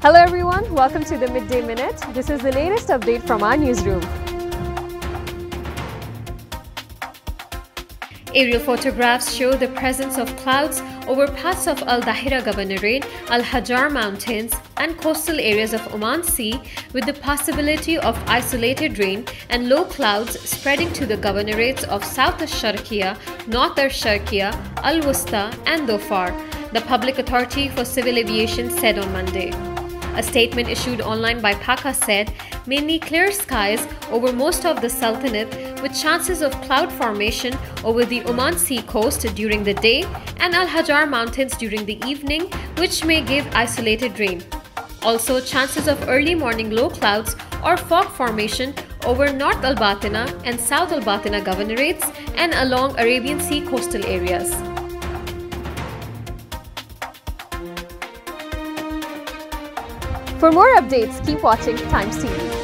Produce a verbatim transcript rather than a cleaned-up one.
Hello everyone, welcome to the Midday Minute. This is the latest update from our newsroom. Aerial photographs show the presence of clouds over parts of Dhahirah Governorate, Hajar Mountains and coastal areas of Oman Sea, with the possibility of isolated rain and low clouds spreading to the governorates of South Sharqiyah, North Sharqiyah, Wusta and Dhofar, the Public Authority for Civil Aviation said on Monday. A statement issued online by PACA said, mainly clear skies over most of the Sultanate with chances of cloud formation over the Oman Sea coast during the day and Hajar Mountains during the evening, which may give isolated rain. Also, chances of early morning low clouds or fog formation over North Batinah and South Batinah governorates and along Arabian Sea coastal areas. For more updates, keep watching Times T V.